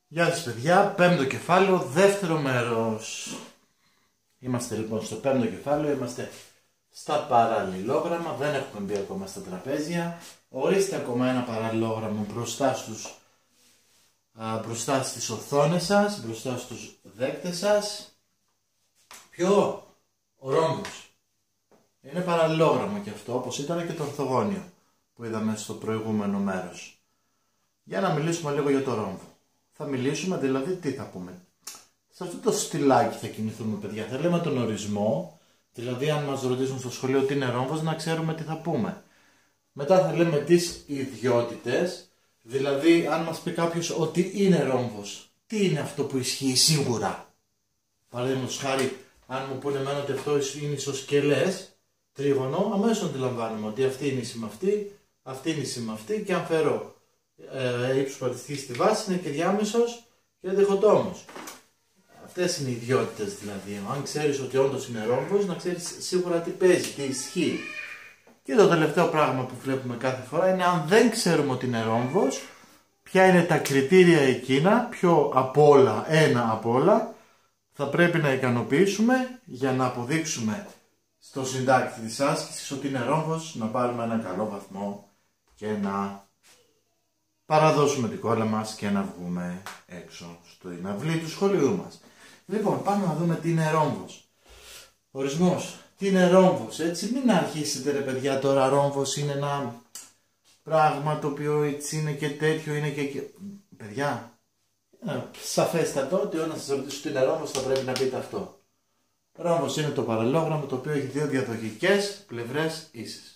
Γεια σας παιδιά, πέμπτο κεφάλαιο, δεύτερο μέρος. Είμαστε λοιπόν στο πέμπτο κεφάλαιο, είμαστε στα παραλληλόγραμμα, δεν έχουμε μπει ακόμα στα τραπέζια. Ορίστε ακόμα ένα παραλληλόγραμμο μπροστά στις οθόνες σας, μπροστά στους δέκτες σας. Ποιο? Ο ρόμβος. Είναι παραλληλόγραμμο και αυτό, όπως ήταν και το ορθογώνιο που είδαμε στο προηγούμενο μέρος. Για να μιλήσουμε λίγο για το ρόμβο. Θα μιλήσουμε, δηλαδή τι θα πούμε. Σε αυτό το στυλάκι θα κινηθούμε παιδιά. Θα λέμε τον ορισμό, δηλαδή αν μας ρωτήσουν στο σχολείο τι είναι ρόμβος, να ξέρουμε τι θα πούμε. Μετά θα λέμε τις ιδιότητες, δηλαδή αν μας πει κάποιος ότι είναι ρόμβος, τι είναι αυτό που ισχύει σίγουρα. Παραδείγματος χάρη, αν μου πούνε εμένα ότι αυτό είναι ισοσκελές, τρίγωνο, αμέσως αντιλαμβάνομαι ότι αυτή είναι η σήμα αυτή, αυτή είναι η σήμα αυτή και αν φέρω ύψος πατηστικής στη βάση είναι και διάμεσος και διχοτόμος. Αυτές είναι οι ιδιότητες δηλαδή. Αν ξέρεις ότι όντως είναι ρόμβος, να ξέρεις σίγουρα τι παίζει, τι ισχύει. Και το τελευταίο πράγμα που βλέπουμε κάθε φορά είναι αν δεν ξέρουμε ότι είναι ρόμβος, ποια είναι τα κριτήρια εκείνα, ποιο από όλα, ένα από όλα, θα πρέπει να ικανοποιήσουμε για να αποδείξουμε στο συντάκτη της άσκησης ότι είναι ρόμβος, να πάρουμε ένα καλό βαθμό και να παραδώσουμε την κόλλα μας και να βγούμε έξω στο αυλή του σχολείου μας. Λοιπόν, πάμε να δούμε τι είναι ρόμβος. Ορισμός. Τι είναι ρόμβος, έτσι. Μην αρχίσετε ρε παιδιά τώρα, ρόμβος είναι ένα πράγμα το οποίο έτσι είναι και τέτοιο, είναι και... Παιδιά, σαφέστατο ότι όταν σας ρωτήσω τι είναι ρόμβος θα πρέπει να πείτε αυτό. Ρόμβος είναι το παραλληλόγραμμο το οποίο έχει δύο διαδοχικές πλευρές ίσες.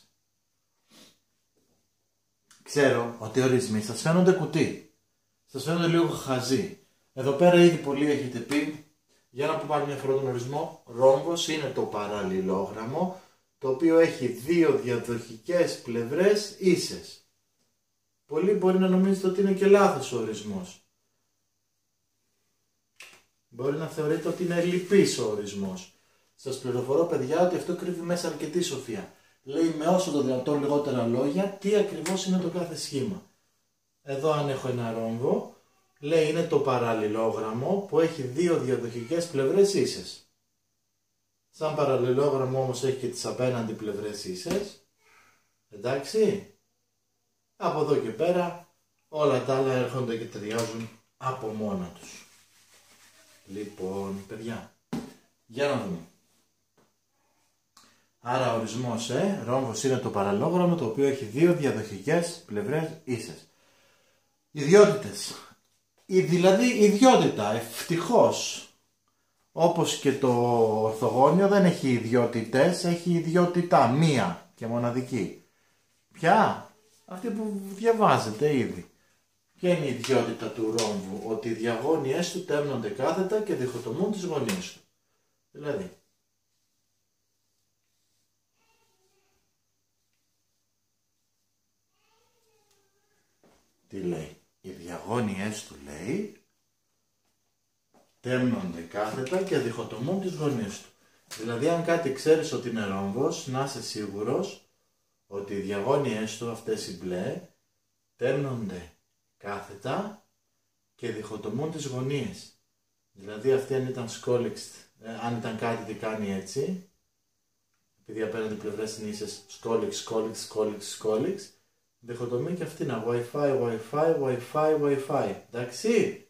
Ξέρω ότι οι ορισμοί σας φαίνονται κουτί. Σας φαίνονται λίγο χαζοί. Εδώ πέρα ήδη πολλοί έχετε πει, για να πούμε μια φορά τον ορισμό, ρόμβος είναι το παραλληλόγραμμο το οποίο έχει δύο διαδοχικές πλευρές ίσες. Πολλοί μπορεί να νομίζετε ότι είναι και λάθος ο ορισμός. Μπορεί να θεωρείτε ότι είναι λυπής ο ορισμός. Σας πληροφορώ παιδιά ότι αυτό κρύβει μέσα αρκετή σοφία. Λέει με όσο το δυνατόν λιγότερα λόγια τι ακριβώς είναι το κάθε σχήμα. Εδώ αν έχω ένα ρόμβο, λέει είναι το παραλληλόγραμμο που έχει δύο διαδοχικές πλευρές ίσες. Σαν παραλληλόγραμμο όμως έχει και τις απέναντι πλευρές ίσες. Εντάξει. Από εδώ και πέρα όλα τα άλλα έρχονται και ταιριάζουν από μόνα τους. Λοιπόν παιδιά, για να δούμε. Άρα ορισμός, ρόμβος είναι το παραλληλόγραμμο το οποίο έχει δύο διαδοχικές πλευρές ίσες. Ιδιότητες. Δηλαδή ιδιότητα, ευτυχώς. Όπως και το ορθογώνιο δεν έχει ιδιότητες, έχει ιδιότητα μία και μοναδική. Ποια? Αυτή που διαβάζετε ήδη. Ποια είναι η ιδιότητα του ρόμβου? Ότι οι διαγώνιες του τέμνονται κάθετα και διχοτομούν τις γωνίες του. Δηλαδή, τι λέει? Οι διαγώνιες του, λέει, τέμνονται κάθετα και διχοτομούν τις γωνίες του. Δηλαδή αν κάτι ξέρεις ότι είναι ρόμβος, να είσαι σίγουρος ότι οι διαγώνιες του, αυτές οι μπλε, τέμνονται κάθετα και διχοτομούν τις γωνίες. Δηλαδή αυτή αν ήταν σκόλιξτ, αν ήταν κάτι τι κάνει έτσι, επειδή απέναντι πλευρές είναι ίσες σκόλιξ, διχοτομεί και αυτή είναι Wi-Fi. Εντάξει.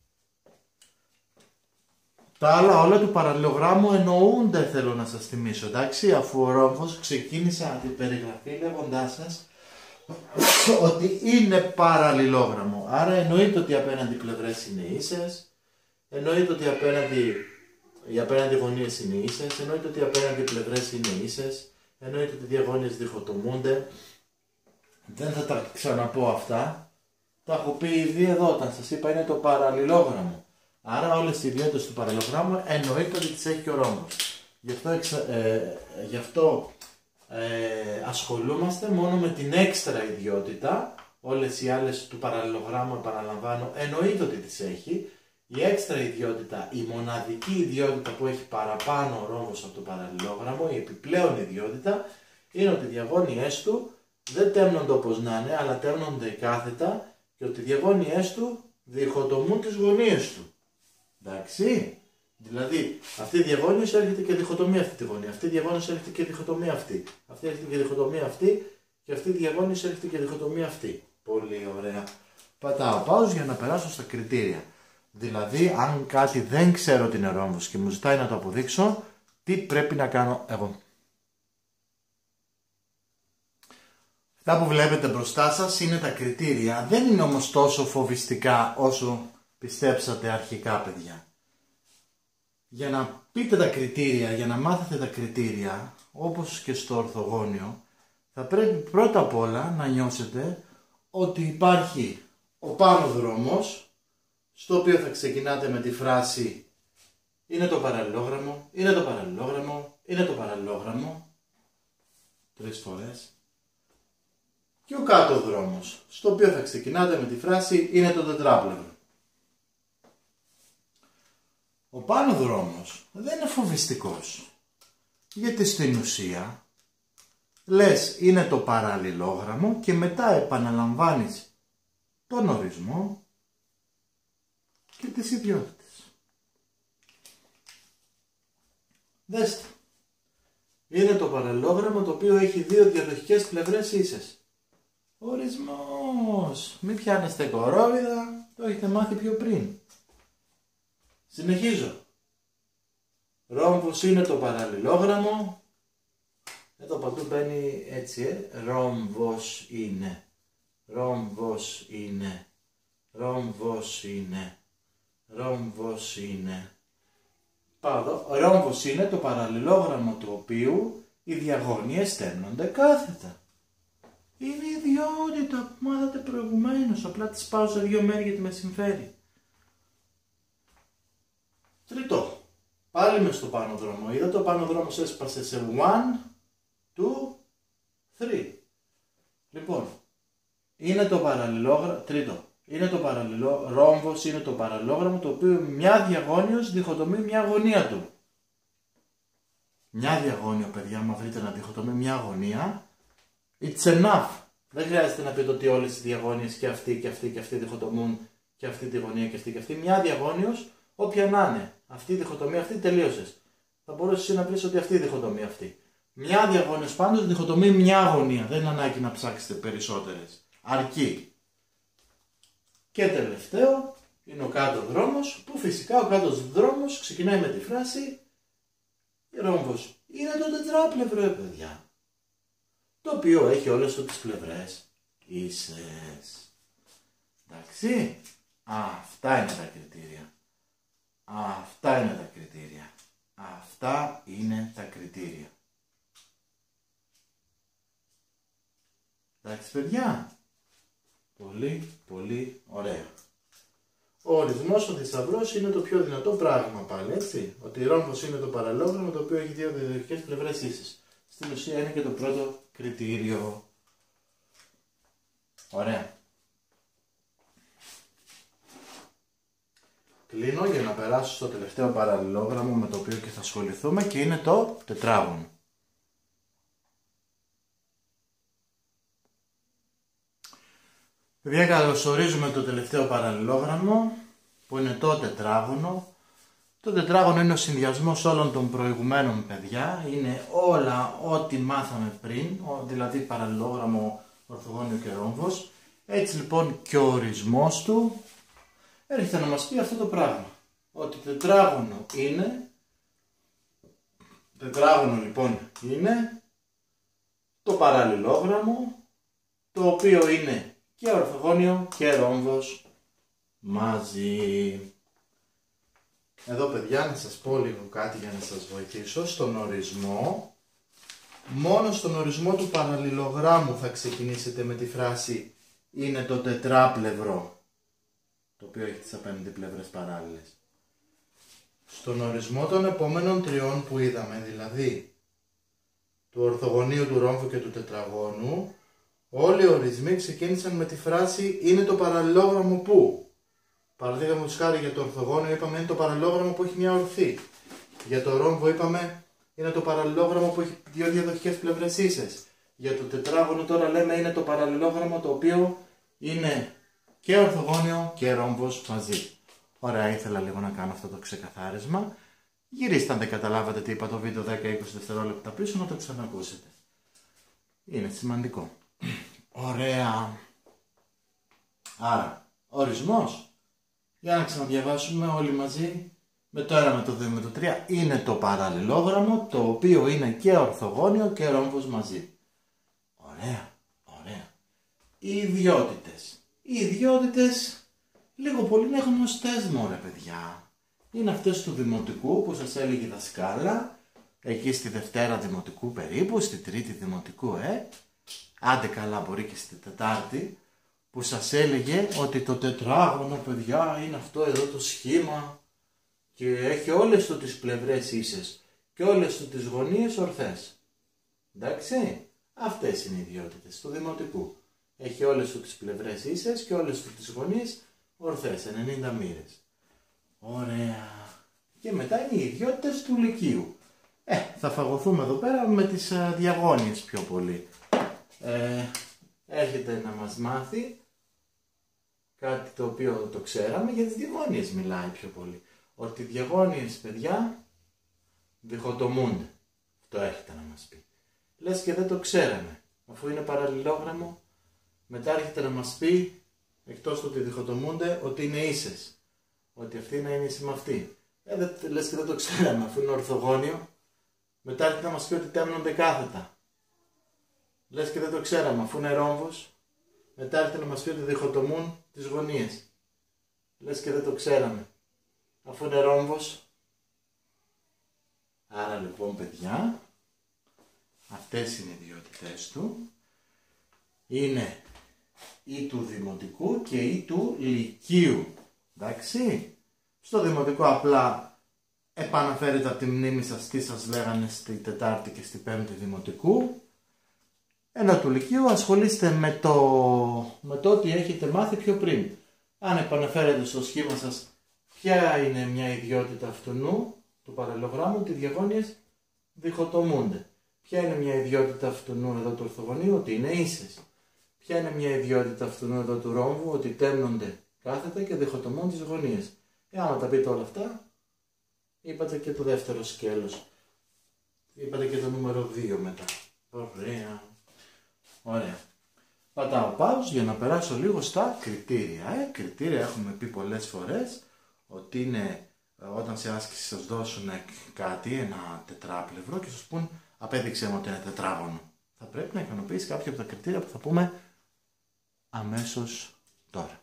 Τα άλλα όλα του παραλληλογράμμου εννοούνται, θέλω να σας θυμίσω. Εντάξει, αφού ο ρόμβος ξεκίνησα την περιγραφή λέγοντάς σας ότι είναι παραλληλόγραμμο. Άρα εννοείται ότι οι απέναντι πλευρές είναι ίσες, εννοείται ότι οι απέναντι γωνίες είναι ίσες, εννοείται ότι οι απέναντι πλευρές είναι ίσες, εννοείται ότι οι διαγώνιες διχοτομούνται. Δεν θα τα ξαναπώ αυτά. Τα έχω πει ήδη εδώ όταν σας είπα είναι το παραλληλόγραμμο. Άρα όλες οι ιδιότητες του παραλληλογράμμου εννοείται ότι τις έχει και ο ρόμβος. Γι' αυτό ασχολούμαστε μόνο με την έξτρα ιδιότητα. Όλες οι άλλες του παραλληλογράμμου, επαναλαμβάνω, εννοείται ότι τις έχει. Η έξτρα ιδιότητα, η μοναδική ιδιότητα που έχει παραπάνω ο ρόμβος από το παραλληλόγραμμο, η επιπλέον ιδιότητα, είναι ότι οι διαγώνιές του δεν τέμνονται όπως να είναι, αλλά τέμνονται κάθετα και ότι οι διαγώνιές του διχοτομούν τις γωνίες του. Εντάξει. Δηλαδή, αυτή η διαγώνιος έρχεται και διχοτομεί αυτή τη γωνία. Αυτή η διαγώνιος έρχεται και διχοτομεί αυτή. Αυτή έρχεται και διχοτομεί αυτή. Και αυτή η διαγώνιος έρχεται και διχοτομεί αυτή. Πολύ ωραία. Πατάω pause για να περάσω στα κριτήρια. Δηλαδή, αν κάτι δεν ξέρω την ρόμβος και μου ζητάει να το αποδείξω, τι πρέπει να κάνω εγώ. Αυτά που βλέπετε μπροστά σας είναι τα κριτήρια. Δεν είναι όμως τόσο φοβιστικά όσο πιστέψατε αρχικά, παιδιά. Για να πείτε τα κριτήρια, για να μάθετε τα κριτήρια, όπως και στο ορθογώνιο, θα πρέπει πρώτα απ' όλα να νιώσετε ότι υπάρχει ο πάνω δρόμος, στο οποίο θα ξεκινάτε με τη φράση είναι το παραλληλόγραμμο, είναι το παραλληλόγραμμο, είναι το παραλληλόγραμμο, 3 φορές. Και ο κάτω δρόμος, στο οποίο θα ξεκινάτε με τη φράση είναι το τετράπλευρο. Ο πάνω δρόμος δεν είναι φοβιστικός, γιατί στην ουσία λες είναι το παραλληλόγραμμο και μετά επαναλαμβάνεις τον ορισμό και τις ιδιότητες. Δέστε, είναι το παραλληλόγραμμο το οποίο έχει 2 διαδοχικές πλευρές ίσες. Ορισμός. Μην πιάνεστε κορόιδα, το έχετε μάθει πιο πριν. Συνεχίζω. Ρόμβος είναι το παραλληλόγραμμο. Εδώ παντού μπαίνει έτσι, ρόμβος είναι. Ρόμβος είναι. Ρόμβος είναι. Ρόμβος είναι. Πάω εδώ. Ρόμβος είναι το παραλληλόγραμμο του οποίου οι διαγώνιες στέλνονται κάθετα. Είναι η ιδιότητα που μάθατε προηγουμένως. Απλά τις πάω σε 2 μέρη γιατί με συμφέρει. Τρίτο. Πάλι μες στο πάνω δρόμο. Είδα το πάνω δρόμος έσπασε σε 1, 2, 3. Λοιπόν, είναι το παραλληλόγραμμο. Τρίτο. Είναι το ρόμβος είναι το παραλληλόγραμμο το οποίο μια διαγώνιος διχοτομεί μια γωνία του. Μια διαγώνιο, παιδιά, μα βρείτε να διχοτομεί μια γωνία, it's enough. Δεν χρειάζεται να πείτε ότι όλες οι διαγώνιες και αυτή και αυτή και αυτή διχοτομούν και αυτή τη γωνία και αυτή και αυτή. Μια διαγώνιος, όποια να είναι. Αυτή η διχοτομία αυτή τελείωσες. Θα μπορούσες να πεις ότι αυτή η διχοτομία αυτή. Μια διαγώνιος πάντως διχοτομεί μια γωνία. Δεν είναι ανάγκη να ψάξετε περισσότερες. Αρκεί. Και τελευταίο είναι ο κάτω δρόμος, που φυσικά ο κάτω δρόμος ξεκινάει με τη φράση ρόμβος είναι το τετράπλευρο, παιδιά, το οποίο έχει όλες τις πλευρές ίσες. Εντάξει, αυτά είναι τα κριτήρια. Αυτά είναι τα κριτήρια. Αυτά είναι τα κριτήρια. Εντάξει, παιδιά. Πολύ, πολύ ωραία. Ο ορισμός, ο θησαυρός είναι το πιο δυνατό πράγμα πάλι, έτσι. Ότι η ρόμβος είναι το παραλληλόγραμμο το οποίο έχει 2 διαδοχικές πλευρές ίσες. Στην ουσία είναι και το πρώτο κριτήριο. Ωραία. Κλείνω για να περάσω στο τελευταίο παραλληλόγραμμο με το οποίο και θα ασχοληθούμε και είναι το τετράγωνο. Παιδιά, καλωσορίζουμε το τελευταίο παραλληλόγραμμο που είναι το τετράγωνο. Το τετράγωνο είναι ο συνδυασμός όλων των προηγουμένων, παιδιά. Είναι όλα ό,τι μάθαμε πριν, δηλαδή παραλληλόγραμμο, ορθογώνιο και ρόμβος. Έτσι λοιπόν και ο ορισμός του έρχεται να μας πει αυτό το πράγμα. Ότι τετράγωνο λοιπόν είναι το παραλληλόγραμμο το οποίο είναι και ορθογώνιο και ρόμβος μαζί. Εδώ, παιδιά, να σας πω λίγο κάτι για να σας βοηθήσω. Στον ορισμό, μόνο στον ορισμό του παραλληλογράμμου θα ξεκινήσετε με τη φράση είναι το τετράπλευρο, το οποίο έχει τις απέναντι πλευρές παράλληλες. Στον ορισμό των επόμενων 3 που είδαμε, δηλαδή του ορθογωνίου, του ρόμβου και του τετραγώνου, όλοι οι ορισμοί ξεκίνησαν με τη φράση είναι το παραλληλόγραμμο που. Παραδείγματος χάρη για το ορθογώνιο είπαμε είναι το παραλληλόγραμμο που έχει μια ορθή. Για το ρόμβο είπαμε είναι το παραλληλόγραμμο που έχει 2 διαδοχικές πλευρές ίσες. Για το τετράγωνο τώρα λέμε είναι το παραλληλόγραμμο το οποίο είναι και ορθογώνιο και ρόμβος μαζί. Ωραία, ήθελα λίγο να κάνω αυτό το ξεκαθάρισμα. Γυρίστε αν δεν καταλάβατε τι είπα το βίντεο 10-20 δευτερόλεπτα πίσω να το ξανακούσετε. Είναι σημαντικό. Ωραία. Άρα, ορισμός. Για να ξαναδιαβάσουμε όλοι μαζί. Με το 1, με το 2, με το 3 είναι το παραλληλόγραμμο, το οποίο είναι και ορθογώνιο και ρόμβος μαζί. Ωραία, ωραία. Οι ιδιότητες. Οι ιδιότητες λίγο πολύ είναι γνωστές μωρέ παιδιά. Είναι αυτές του δημοτικού που σας έλεγε η δασκάλα, εκεί στη Δευτέρα Δημοτικού περίπου, στη Τρίτη Δημοτικού, άντε καλά μπορεί και στη Τετάρτη, που σας έλεγε ότι το τετράγωνο παιδιά είναι αυτό εδώ το σχήμα και έχει όλες του τις πλευρές ίσες και όλες του τις γωνίες ορθές. Εντάξει, αυτές είναι οι ιδιότητες του δημοτικού. Έχει όλες του τις πλευρές ίσες και όλες του τις γωνίες ορθές, 90 μοίρες. Ωραία. Και μετά είναι οι ιδιότητες του λυκείου. Θα φαγωθούμε εδώ πέρα με τις διαγώνιες πιο πολύ. Έρχεται να μας μάθει κάτι το οποίο το ξέραμε, για τις διαγώνιες μιλάει πιο πολύ. Ότι οι διαγώνιες παιδιά διχοτομούνται. Αυτό έρχεται να μας πει. Λες και δεν το ξέραμε. Αφού είναι παραλληλόγραμμο, μετά έρχεται να μας πει, εκτός του ότι διχοτομούνται, ότι είναι ίσες. Ότι αυτή να είναι ίση με αυτή. Λες και δεν το ξέραμε, αφού είναι ορθογώνιο. Μετά έρχεται να μας πει ότι τέμνονται κάθετα. Λες και δεν το ξέραμε, αφού είναι ρόμβος. Μετά έρχεται να μας πει ότι διχοτομούν τις γωνίες. Λες και δεν το ξέραμε, αφού είναι ρόμβος. Άρα λοιπόν παιδιά, αυτές είναι οι ιδιότητές του. Είναι ή του δημοτικού και ή του λυκείου. Εντάξει. Στο δημοτικό απλά επαναφέρετε από τη μνήμη σας τι σας λέγανε στη Τετάρτη και στη Πέμπτη δημοτικού. Ενώ του λυκείου ασχολείστε με το ότι έχετε μάθει πιο πριν. Αν επαναφέρετε στο σχήμα σας ποια είναι μια ιδιότητα αυτού του παραλληλογράμμου, ότι οι διαγώνιες διχοτομούνται. Ποια είναι μια ιδιότητα αυτού εδώ του ορθογωνίου, ότι είναι ίσες. Ποια είναι μια ιδιότητα αυτού εδώ του ρόμβου, ότι τέμνονται κάθετα και διχοτομούν τις γωνίες. Άμα τα πείτε όλα αυτά, είπατε και το δεύτερο σκέλος. Είπατε και το νούμερο 2 μετά. Ωραία. Ωραία. Πατάω pause για να περάσω λίγο στα κριτήρια. Κριτήρια έχουμε πει πολλές φορές ότι είναι όταν σε άσκηση σας δώσουν κάτι, ένα τετράπλευρο και σας πούν απέδειξε μου ότι είναι τετράγωνο. Θα πρέπει να ικανοποιήσει κάποια από τα κριτήρια που θα πούμε αμέσως τώρα.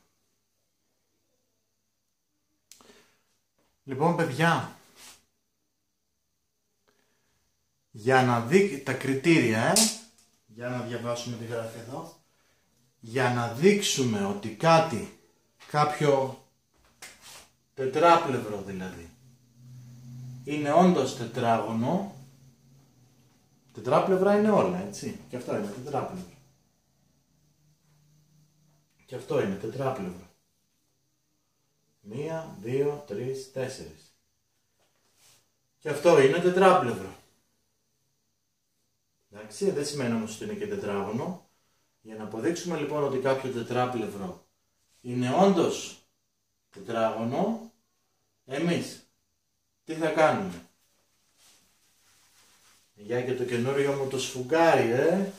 Λοιπόν παιδιά, για να δείτε τα κριτήρια, για να διαβάσουμε τη γράφη εδώ, για να δείξουμε ότι κάποιο τετράπλευρο δηλαδή, είναι όντως τετράγωνο, τετράπλευρα είναι όλα, έτσι, και αυτό είναι τετράπλευρο. Και αυτό είναι τετράπλευρο. 1, 2, 3, 4. Και αυτό είναι τετράπλευρο. Εντάξει, δεν σημαίνει όμως ότι είναι και τετράγωνο. Για να αποδείξουμε λοιπόν ότι κάποιο τετράπλευρο είναι όντως τετράγωνο, εμείς τι θα κάνουμε? Για και το καινούριο μου το σφουγγάρι,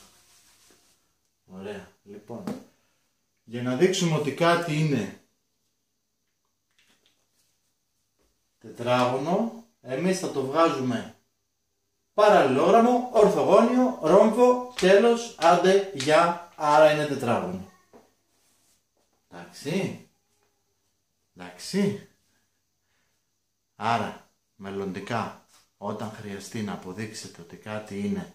Ωραία, λοιπόν. Για να δείξουμε ότι κάτι είναι τετράγωνο, εμείς θα το βγάζουμε παραλληλόγραμμο, ορθογώνιο, ρόμβο, τέλος, άντε, για, άρα είναι τετράγωνο. Εντάξει. Εντάξει. Άρα, μελλοντικά, όταν χρειαστεί να αποδείξετε ότι κάτι είναι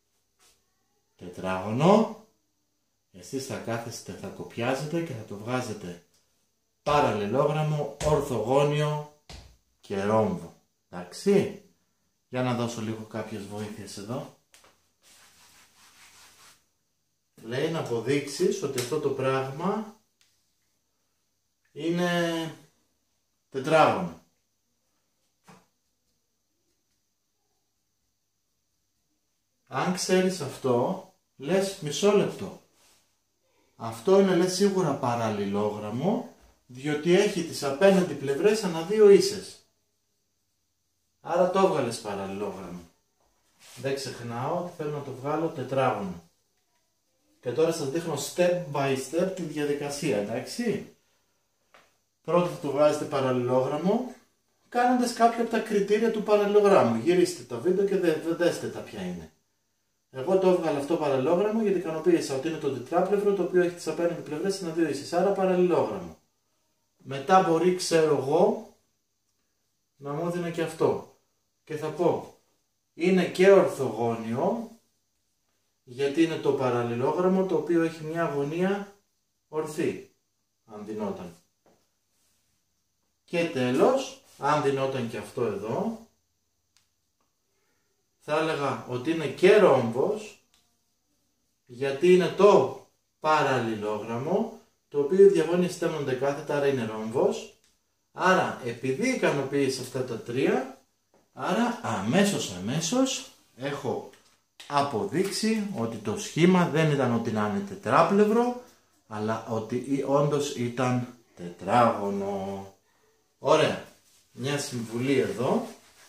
τετράγωνο, εσείς θα κάθεστε, θα κοπιάζετε και θα το βγάζετε παραλληλόγραμμο, ορθογώνιο και ρόμβο. Εντάξει. Για να δώσω λίγο κάποιες βοήθειες εδώ. Λέει να αποδείξεις ότι αυτό το πράγμα είναι τετράγωνο. Αν ξέρεις αυτό, λες μισό λεπτό. Αυτό είναι λες σίγουρα παραλληλόγραμμο, διότι έχει τις απέναντι πλευρές ανά δύο ίσες. Άρα το έβγαλες παραλληλόγραμμο. Δεν ξεχνάω ότι θέλω να το βγάλω τετράγωνο. Και τώρα σας δείχνω step by step τη διαδικασία, εντάξει. Πρώτα θα το βγάζετε παραλληλόγραμμο, κάνοντας κάποια από τα κριτήρια του παραλληλογράμμου. Γυρίστε το βίντεο και δέστε τα ποια είναι. Εγώ το έβγαλα αυτό παραλληλόγραμμο γιατί ικανοποίησα ότι είναι το τετράπλευρο το οποίο έχει τις απέναντι πλευρές ανά δύο ίσες. Άρα παραλληλόγραμμο. Μετά μπορεί, ξέρω εγώ, να μου έδινε και αυτό. Και θα πω, είναι και ορθογώνιο, γιατί είναι το παραλληλόγραμμο το οποίο έχει μια γωνία ορθή, αν δινόταν. Και τέλος, αν δινόταν και αυτό εδώ, θα έλεγα ότι είναι και ρόμβος, γιατί είναι το παραλληλόγραμμο, το οποίο οι διαγώνιες στέλνονται κάθετα, άρα είναι ρόμβος. Άρα, επειδή ικανοποίησα αυτά τα τρία, άρα αμέσως έχω αποδείξει ότι το σχήμα δεν ήταν ότι να είναι τετράπλευρο, αλλά ότι όντως ήταν τετράγωνο. Ωραία. Μια συμβουλή εδώ.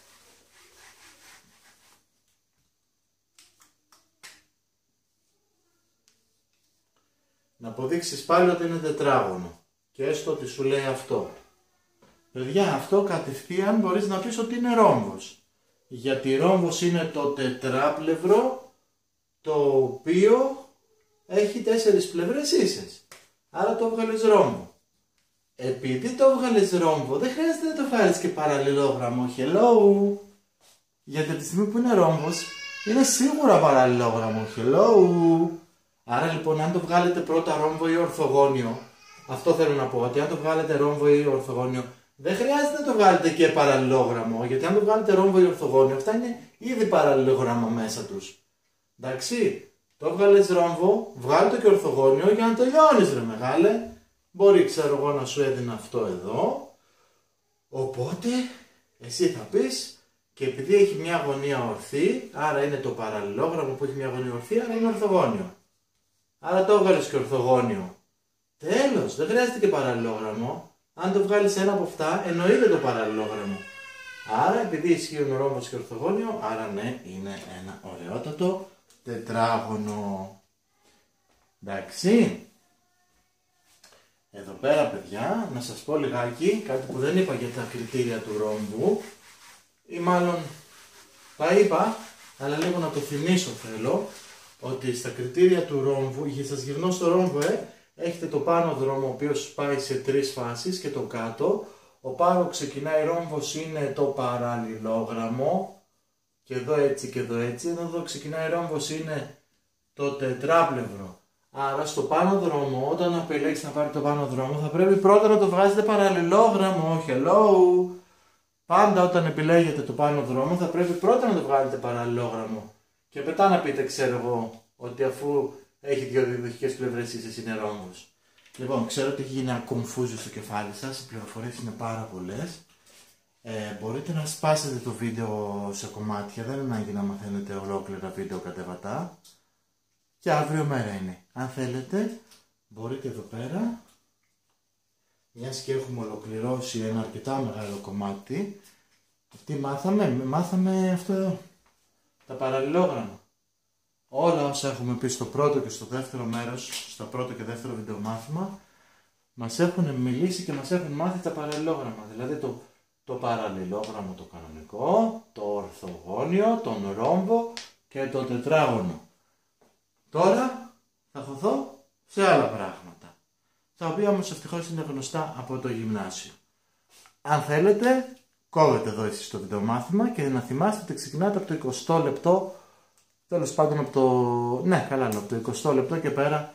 Να αποδείξεις πάλι ότι είναι τετράγωνο. Και έστω ότι σου λέει αυτό. Παιδιά, αυτό κατευθείαν μπορείς να πεις ότι είναι ρόμβος. Γιατί ρόμβος είναι το τετράπλευρο το οποίο έχει 4 πλευρές ίσες. Άρα το βγάλεις ρόμβο. Επειδή το βγάλεις ρόμβο, δεν χρειάζεται να το βγάλεις και παραλληλόγραμμο. Hello! Γιατί από τη στιγμή που είναι ρόμβος, είναι σίγουρα παραλληλόγραμμο. Hello! Άρα λοιπόν, αν το βγάλετε πρώτα ρόμβο ή ορθογώνιο, αυτό θέλω να πω, ότι αν το βγάλετε ρόμβο ή ορθογώνιο, δεν χρειάζεται να το βγάλετε και παραλληλόγραμμο, γιατί αν το βγάλετε ρόμβο ή ορθογώνιο, αυτά είναι ήδη παραλληλόγραμμα μέσα τους. Εντάξει, το βγάλες ρόμβο, βγάλε το και ορθογώνιο για να τελειώνεις ρε μεγάλε. Μπορεί, ξέρω εγώ, να σου έδινα αυτό εδώ. Οπότε, εσύ θα πεις, και επειδή έχει μια γωνία ορθή, άρα είναι το παραλληλόγραμμο που έχει μια γωνία ορθή, άρα είναι ορθογώνιο. Άρα το έβγαλες και ορθογώνιο. Τέλος, δεν χρειάζεται και παραλληλόγραμμο. Αν το βγάλεις ένα από αυτά, εννοείται το παραλληλόγραμμο. Άρα, επειδή ισχύουν ρόμβος και ορθογώνιο, άρα ναι, είναι ένα ωραιότατο τετράγωνο. Εντάξει. Εδώ πέρα, παιδιά, να σας πω λιγάκι κάτι που δεν είπα για τα κριτήρια του ρόμβου, ή μάλλον τα είπα, αλλά λίγο να το θυμίσω θέλω, ότι στα κριτήρια του ρόμβου, για σας γυρνώ στο ρόμβο, έχετε το πάνω δρόμο, ο οποίος πάει σε 3 φάσεις και το κάτω. Ο πάνω ξεκινάει ρόμβος, είναι το παραλληλόγραμμο, και εδώ έτσι και εδώ έτσι. Εδώ ξεκινάει ρόμβος, είναι το τετράπλευρο. Άρα στο πάνω δρόμο, όταν επιλέξετε να πάρετε το πάνω δρόμο, θα πρέπει πρώτα να το βγάζετε παραλληλόγραμμο. Hello! Πάντα όταν επιλέγετε το πάνω δρόμο, θα πρέπει πρώτα να το βγάλετε παραλληλόγραμμο. Και μετά να πείτε, ξέρω εγώ, ότι αφού έχει 2 διαδοχικές πλευρές ίσες είναι ρόμβος. Λοιπόν, ξέρω ότι έχει γίνει ένα κομφούζιο στο κεφάλι σας, οι πληροφορίες είναι πάρα πολλές. Μπορείτε να σπάσετε το βίντεο σε κομμάτια, δεν είναι ανάγκη να μαθαίνετε ολόκληρα βίντεο κατεβατά. Και αύριο μέρα είναι. Αν θέλετε, μπορείτε εδώ πέρα, μιας και έχουμε ολοκληρώσει ένα αρκετά μεγάλο κομμάτι, τι μάθαμε αυτό εδώ, τα παραλληλόγραμμα. Όλα όσα έχουμε πει στο πρώτο και στο δεύτερο μέρος, στο πρώτο και δεύτερο βιντεομάθημα, μας έχουν μιλήσει και μας έχουν μάθει τα παραλληλόγραμμα. Δηλαδή το παραλληλόγραμμο το κανονικό, το ορθογώνιο, τον ρόμβο και το τετράγωνο. Τώρα θα χωθώ σε άλλα πράγματα, τα οποία όμως ευτυχώς είναι γνωστά από το γυμνάσιο. Αν θέλετε, κόβετε εδώ εσείς το βιντεομάθημα και να θυμάστε ότι ξεκινάτε από το 20 λεπτό, τέλος πάντων από το, ναι καλά, από το 20 λεπτό και πέρα,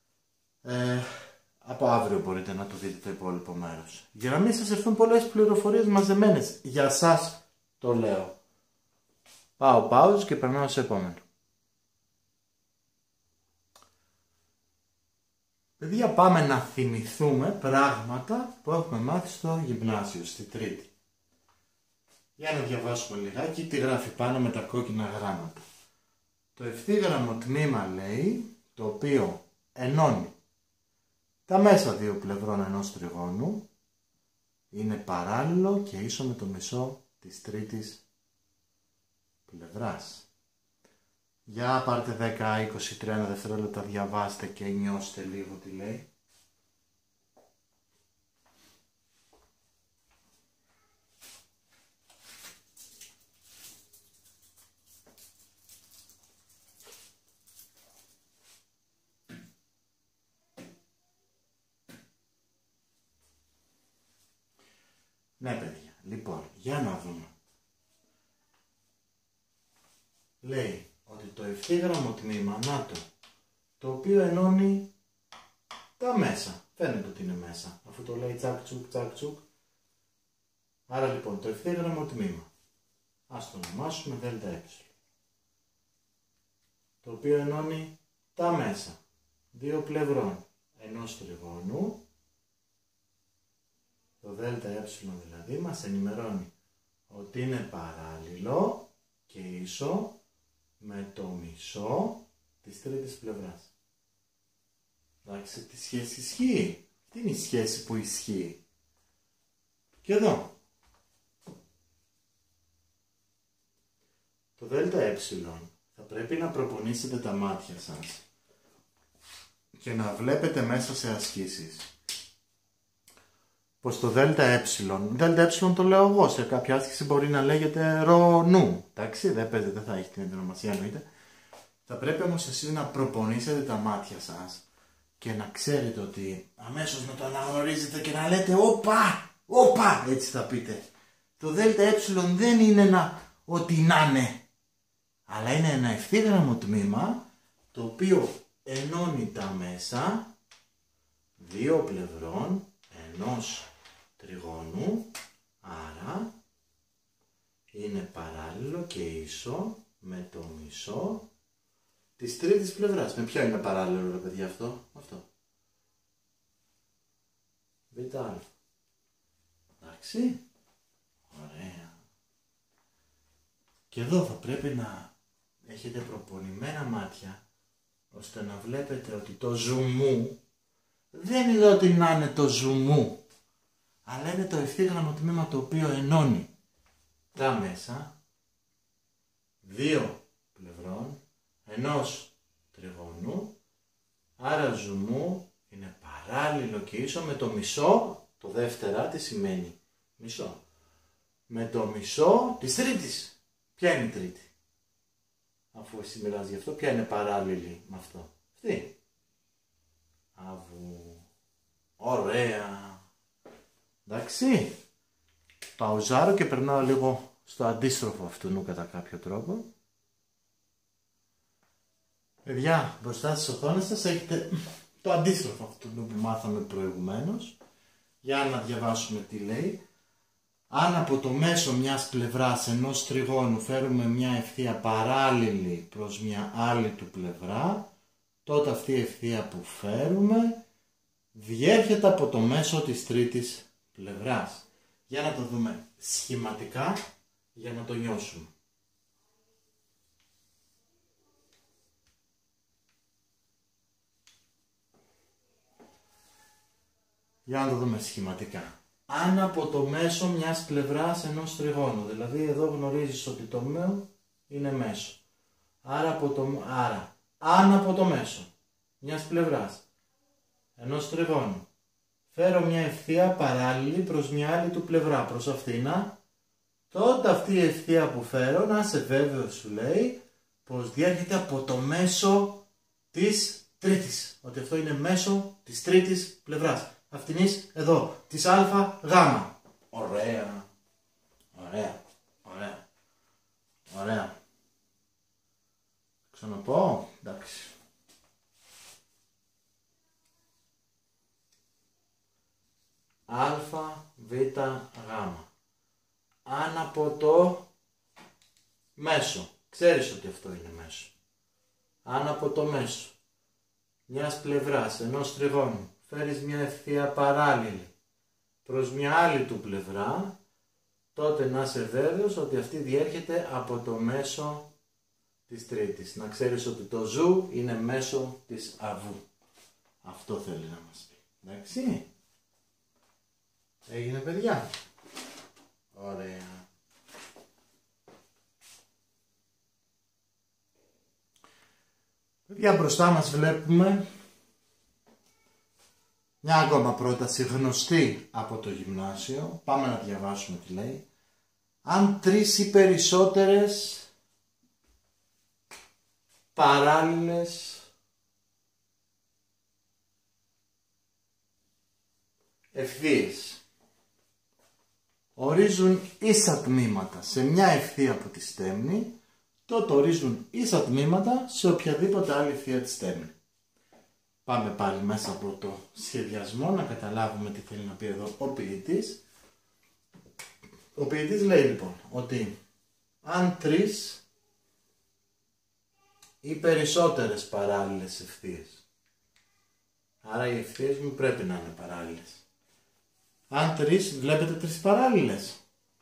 από αύριο μπορείτε να το δείτε το υπόλοιπο μέρος. Για να μην σας έρθουν πολλές πληροφορίες μαζεμένες, για σας το λέω. Πάω pause και περνάω σε επόμενο. Παιδιά, πάμε να θυμηθούμε πράγματα που έχουμε μάθει στο γυμνάσιο, στη Τρίτη. Για να διαβάσουμε λιγάκι τι γράφει πάνω με τα κόκκινα γράμματα. Το ευθύγραμμο τμήμα λέει, το οποίο ενώνει Τα μέσα δύο πλευρών ενός τριγώνου είναι παράλληλο και ίσο με το μισό της τρίτης πλευράς. Για πάρτε 10, 20, 30 δευτερόλεπτα, διαβάστε και νιώστε λίγο τι λέει. Ναι παιδιά, λοιπόν, για να δούμε. Λέει ότι το ευθύγραμμο τμήμα, να το οποίο ενώνει τα μέσα. Φαίνεται ότι είναι μέσα, αφού το λέει τσακ τσουκ τσακ τσουκ. Άρα λοιπόν το ευθύγραμμο τμήμα, ας το ονομάσουμε ΔΕ, το οποίο ενώνει τα μέσα δύο πλευρών ενός τριγώνου. Το ΔΕ δηλαδή μας ενημερώνει ότι είναι παράλληλο και ίσο με το μισό της τρίτης πλευράς. Εντάξει, τι σχέση ισχύει. Τι είναι η σχέση που ισχύει. Και εδώ. Το ΔΕ θα πρέπει να προπονήσετε τα μάτια σας και να βλέπετε μέσα σε ασκήσεις πως το ΔΕ το λέω εγώ, σε κάποια άσκηση μπορεί να λέγεται ρονού. Εντάξει, δεν παίζεται, δεν θα έχει την ονομασία εννοείται. Θα πρέπει όμως εσείς να προπονήσετε τα μάτια σας και να ξέρετε ότι αμέσως να το αναγνωρίζετε και να λέτε όπα, έτσι θα πείτε. Το ΔΕ δεν είναι ένα ό,τι να είναι, αλλά είναι ένα ευθύγραμμο τμήμα το οποίο ενώνει τα μέσα δύο πλευρών ενός τριγώνου, άρα είναι παράλληλο και ίσο με το μισό της τρίτης πλευράς. Με ποιο είναι παράλληλο ρε παιδιά αυτό? Αυτό. Β' α. Εντάξει. Ωραία. Και εδώ θα πρέπει να έχετε προπονημένα μάτια ώστε να βλέπετε ότι το ζουμού δεν είναι ότι να είναι το ζουμού, αλλά είναι το ευθύγραμμο τμήμα το οποίο ενώνει τα μέσα δύο πλευρών ενός τριγώνου, άρα ζουμού είναι παράλληλο και ίσο με το μισό, το δεύτερα τι σημαίνει μισό, με το μισό της τρίτης. Ποια είναι η τρίτη? Αφού εσύ μιλάς γι' αυτό, ποια είναι παράλληλη με αυτό? Αυτή. Αβου. Ωραία. Εντάξει. Παουζάρω και περνάω λίγο στο αντίστροφο αυτού νου κατά κάποιο τρόπο. Παιδιά, μπροστά στις οθόνες σας έχετε το αντίστροφο αυτού νου που μάθαμε προηγουμένως. Για να διαβάσουμε τι λέει. Αν από το μέσο μιας πλευράς ενός τριγώνου φέρουμε μια ευθεία παράλληλη προς μια άλλη του πλευρά, τότε αυτή η ευθεία που φέρουμε διέρχεται από το μέσο της τρίτης πλευράς. Για να το δούμε σχηματικά, για να το νιώσουμε. Για να το δούμε σχηματικά. Αν από το μέσο μιας πλευράς ενός τριγώνου, δηλαδή εδώ γνωρίζεις ότι το μ είναι μέσο. Άρα, αν από το μέσο μιας πλευράς ενός τριγώνου φέρω μια ευθεία παράλληλη προς μια άλλη του πλευρά, προς αυτήν, τότε αυτή η ευθεία που φέρω, να είσαι βέβαιος σου λέει, πως διέρχεται από το μέσο της τρίτης. Ότι αυτό είναι μέσο της τρίτης πλευράς. Αυτινής εδώ, της α γάμα. Ωραία. Ωραία. Ωραία. Ωραία. Ξαναπώ. Εντάξει. Α, β, γ. Αν από το μέσο, ξέρεις ότι αυτό είναι μέσο. Αν από το μέσο μιας πλευράς ενός τριγώνου φέρεις μια ευθεία παράλληλη προς μια άλλη του πλευρά, τότε να είσαι βέβαιος ότι αυτή διέρχεται από το μέσο της τρίτης. Να ξέρεις ότι το ζου είναι μέσο της αβού. Αυτό θέλει να μας πει. Εντάξει. Έγινε παιδιά. Ωραία. Παιδιά, μπροστά μας βλέπουμε μια ακόμα πρόταση γνωστή από το γυμνάσιο. Πάμε να διαβάσουμε τι λέει. Αν 3 ή περισσότερες παράλληλες ευθείες ορίζουν ίσα τμήματα σε μια ευθεία που τη στέμνει, τότε ορίζουν ίσα τμήματα σε οποιαδήποτε άλλη ευθεία τη στέμνει. Πάμε πάλι μέσα από το σχεδιασμό να καταλάβουμε τι θέλει να πει εδώ ο ποιητής. Ο ποιητής λέει λοιπόν ότι αν 3 ή περισσότερες παράλληλες ευθείες, άρα οι ευθείες μου πρέπει να είναι παράλληλες. Αν 3, βλέπετε 3 παράλληλες.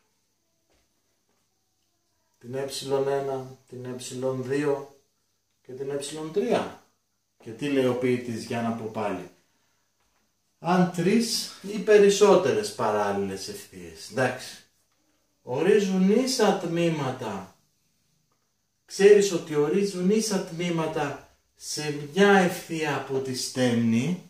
Την ε1, την ε2 και την ε3. Και τι λέει ο ποιητής, για να πω πάλι. Αν 3 ή περισσότερες παράλληλες ευθείες, εντάξει, ορίζουν ίσα τμήματα. Ξέρεις ότι ορίζουν ίσα τμήματα σε μια ευθεία που τη στέμνει.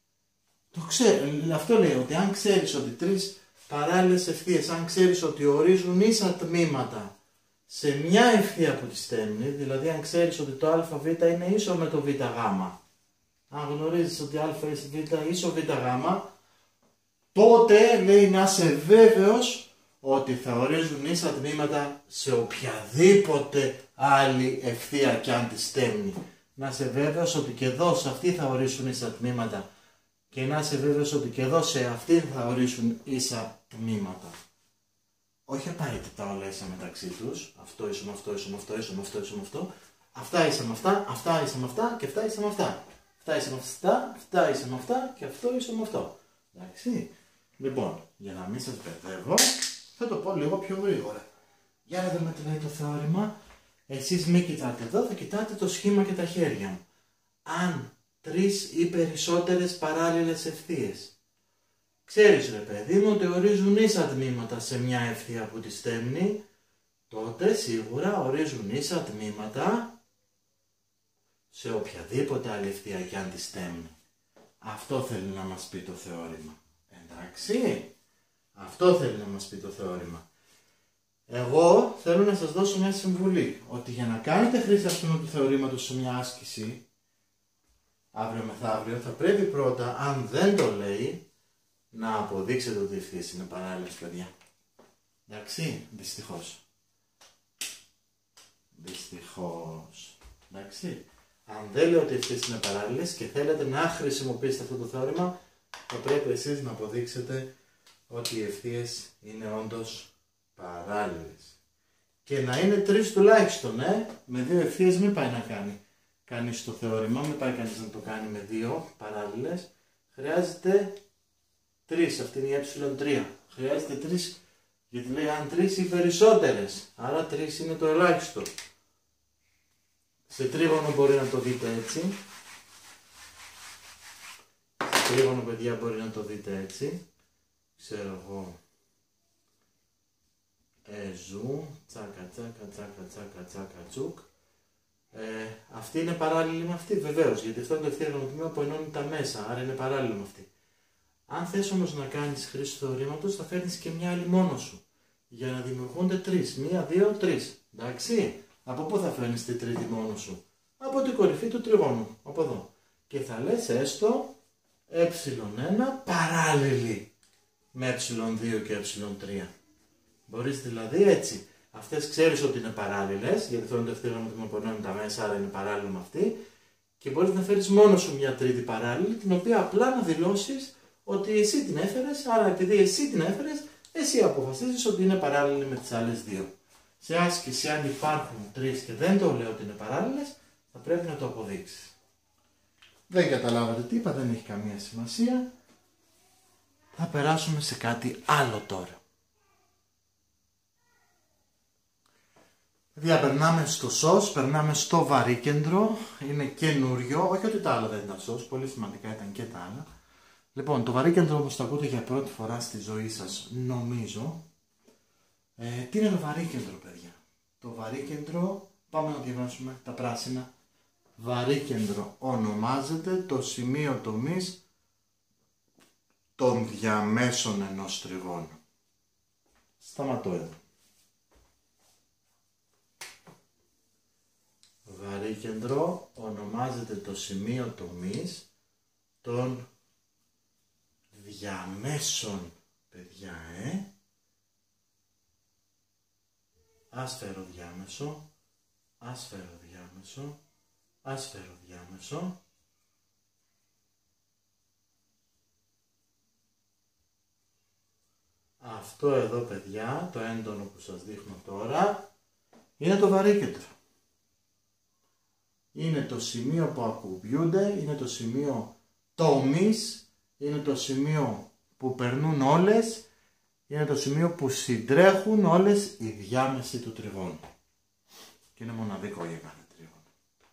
Αυτό λέει ότι αν ξέρεις ότι 3 παράλληλες ευθείες, αν ξέρεις ότι ορίζουν ίσα τμήματα σε μια ευθεία που τη στέμνει, δηλαδή αν ξέρεις ότι το αβ είναι ίσο με το βγ, αν γνωρίζεις ότι αβ ίσο βγ, τότε λέει να είσαι βέβαιος ότι θα ορίζουν ίσα τμήματα σε οποιαδήποτε άλλη ευθεία και αν τη στέμνει. Να είσαι βέβαιος ότι και εδώ σε αυτή θα ορίσουν ίσα τμήματα και να είσαι βέβαιος ότι και εδώ σε αυτή θα ορίσουν ίσα τμήματα. Όχι απαραίτητα όλα ίσα μεταξύ τους. Αυτό ίσο με αυτό, ίσο με αυτό, ίσο με αυτό, ίσο με αυτό. Αυτά ίσα με αυτά, αυτά ίσα με αυτά και αυτά ίσα με αυτά. Αυτά ίσα με αυτά, αυτά ίσα με αυτά και αυτό ίσα με αυτό. Εντάξει. Λοιπόν, για να μην σας μπερδεύω, θα το πω λίγο πιο γρήγορα. Για να δούμε τι λέει το θεώρημα. Εσείς μην κοιτάτε εδώ, θα κοιτάτε το σχήμα και τα χέρια μου. Αν 3 ή περισσότερες παράλληλες ευθείες, ξέρεις ρε παιδί μου ότι ορίζουν ίσα τμήματα σε μια ευθεία που τη στέμνει, τότε σίγουρα ορίζουν ίσα τμήματα σε οποιαδήποτε άλλη ευθεία και αν τη στέμνει. Αυτό θέλει να μας πει το θεώρημα. Εντάξει, αυτό θέλει να μας πει το θεώρημα. Εγώ θέλω να σας δώσω μια συμβουλή, ότι για να κάνετε χρήση αυτού του θεωρήματος σε μια άσκηση, αύριο μεθαύριο, θα πρέπει πρώτα, αν δεν το λέει, να αποδείξετε ότι οι ευθείες είναι παράλληλες, παιδιά. Εντάξει, δυστυχώς. Δυστυχώς. Εντάξει. Αν δεν λέω ότι οι ευθείες είναι παράλληλες και θέλετε να χρησιμοποιήσετε αυτό το θεώρημα, θα πρέπει εσείς να αποδείξετε ότι οι ευθείες είναι όντως παράλληλες. Και να είναι 3 τουλάχιστον, με 2 ευθείες μην πάει να κάνει κανείς το θεώρημα, μην πάει κανείς να το κάνει με 2 παράλληλες. Χρειάζεται 3, αυτή είναι η ε3. Χρειάζεται 3, γιατί λέει αν 3 ή περισσότερες, άρα 3 είναι το ελάχιστο. Σε τρίγωνο μπορεί να το δείτε έτσι. Σε τρίγωνο, παιδιά, μπορεί να το δείτε έτσι. Ξέρω εγώ. Ζου, τσάκα, τσάκα, τσάκα, τσάκα, τσάκα, τσουκ. Αυτή είναι παράλληλη με αυτή, βεβαίως, γιατί αυτό είναι το ευθύγωνο τμήμα που ενώνει τα μέσα, άρα είναι παράλληλο με αυτή. Αν θες όμως να κάνεις χρήση του θεωρήματος, θα φέρνεις και μια άλλη μόνο σου. Για να δημιουργούνται 3. 1, 2, 3. Εντάξει. Από πού θα φέρνεις τη τρίτη μόνο σου? Από την κορυφή του τριγώνου. Από εδώ. Και θα λες έστω ε1 παράλληλη με ε2 και ε3. Μπορείς δηλαδή έτσι. Αυτές ξέρεις ότι είναι παράλληλες, γιατί αυτό είναι το ευθύγωνο τμήμα που ενώνει τα μέσα, άρα είναι παράλληλο με αυτή. Και μπορείς να φέρεις μόνο σου μια τρίτη παράλληλη, την οποία απλά να δηλώσεις ότι εσύ την έφερες, άρα επειδή εσύ την έφερες, εσύ αποφασίζεις ότι είναι παράλληλη με τις άλλες δύο. Σε άσκηση, αν υπάρχουν 3 και δεν το λέω ότι είναι παράλληλες, θα πρέπει να το αποδείξεις. Δεν καταλάβατε τι είπα, δεν έχει καμία σημασία. Θα περάσουμε σε κάτι άλλο τώρα. Παιδιά, περνάμε στο σως, περνάμε στο βαρύκεντρο, είναι καινούριο, όχι ότι τα άλλα δεν ήταν σως, πολύ σημαντικά ήταν και τα άλλα. Λοιπόν, το βαρύκεντρο όπως το ακούτε για πρώτη φορά στη ζωή σας, νομίζω, τι είναι το βαρύκεντρο, παιδιά? Το βαρύκεντρο, πάμε να διαβάσουμε τα πράσινα. Βαρύκεντρο ονομάζεται το σημείο τομής των διαμέσων ενός τριγώνου. Σταματώ εδώ. Βαρύκεντρο ονομάζεται το σημείο τομής των διαμέσων, παιδιά, άσφαιρο διάμεσο, άσφαιρο διάμεσο, άσφαιρο διάμεσο, αυτό εδώ, παιδιά, το έντονο που σας δείχνω τώρα, είναι το βαρύκεντρο. Είναι το σημείο που ακουμπιούνται, είναι το σημείο τομής, είναι το σημείο που περνούν όλες, είναι το σημείο που συντρέχουν όλες οι διάμεση του τριγώνου. Και είναι μοναδικό για κάθε τρίγωνο.